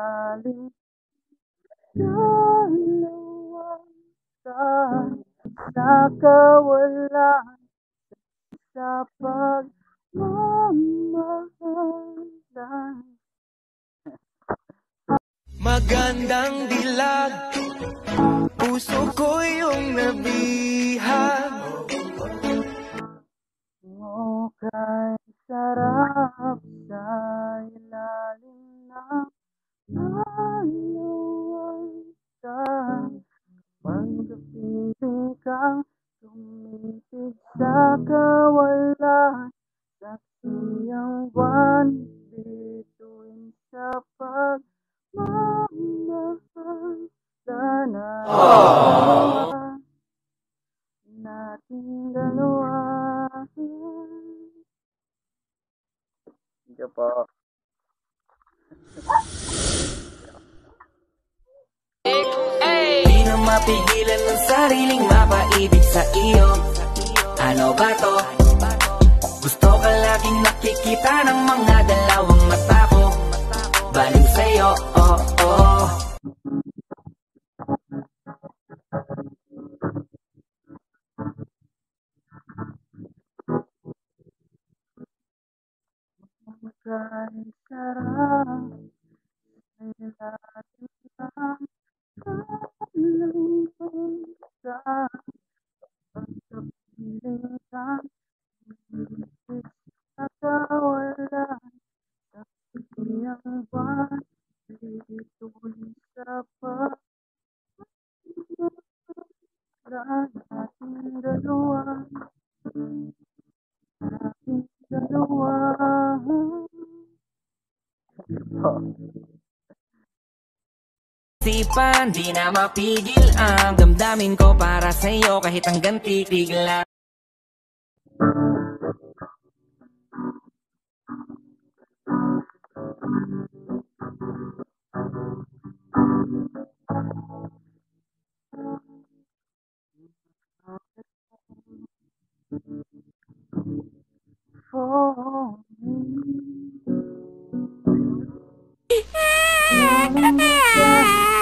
ilalim dalawang sa kawalan sa pagmamahalan. Magandang dilag, puso ko yung nabihag. Mo kay sarap sa ilalim ng haluan. Pagkapiling kang tumitig sa kawalan, saksi ang buwan, bituin sa pagmamahal. Sana nating dalawa. Sige po. Di na mapigilan ng sariling mapaibig sa iyo. Ano ba to? Gusto ka laging nakikita ng mga dalawang mata ko. Baliw sa'yo, oh, oh. Kay sarap sa ilalim ng haluan. Pagkapiling kang tumitig sa kawalan, saksi ang buwan, bituin sa pagmamahal. Nating dalawa, nating dalawa. Sipan, di na mapigil ang damdamin ko para sa'yo kahit hanggang titig lang. For me.